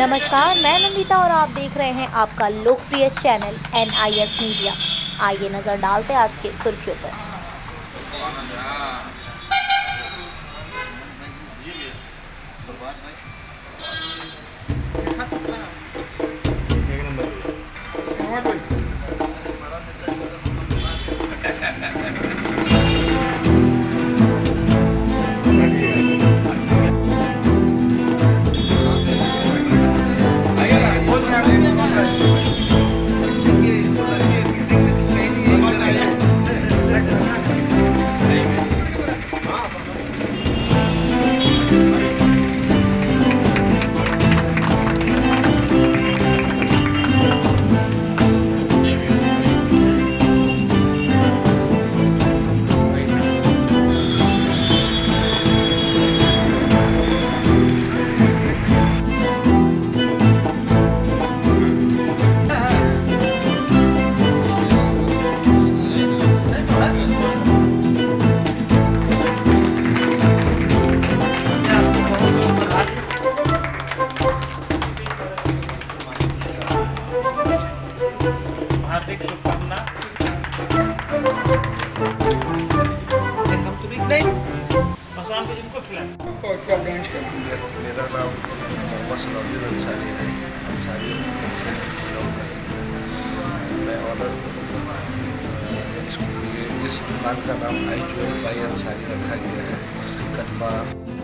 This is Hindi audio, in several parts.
नमस्कार, मैं नंदिता और आप देख रहे हैं आपका लोकप्रिय चैनल N.I.S मीडिया। आइए नजर डालते हैं आज के सुर्खियों पर। हार्दिक शुभकामना। भगवान को जिनको खिलाएं। क्या ब्रांच का मेरा नाम मोहम्मद अंसारी है। अंसारी मैं ऑर्डर इस दुकान का नाम आई ज्वेल बाई अंसारी रखा गया है। kadma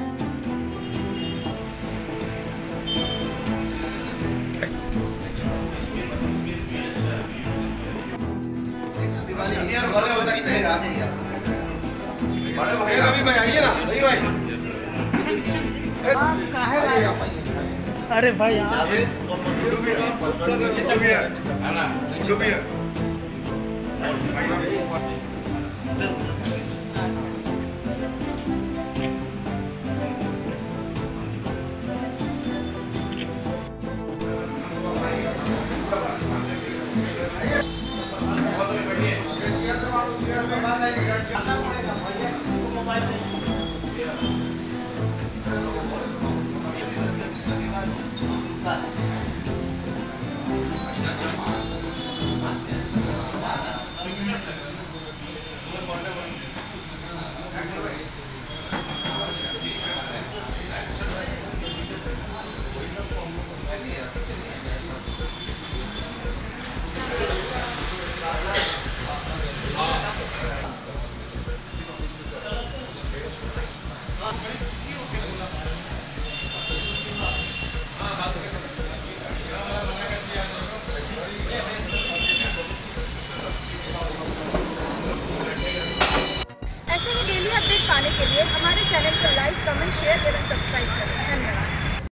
अरे भाई ऐसे ही डेली अपडेट पाने के लिए हमारे चैनल को लाइक, कमेंट, शेयर एवं सब्सक्राइब करें। धन्यवाद।